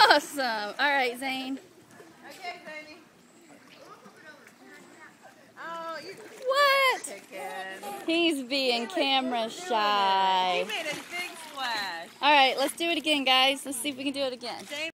Awesome. All right, Zane. Okay, Zane. Oh, you. What? Chicken. He's being camera shy. He made a big splash. All right, let's do it again, guys. Let's see if we can do it again.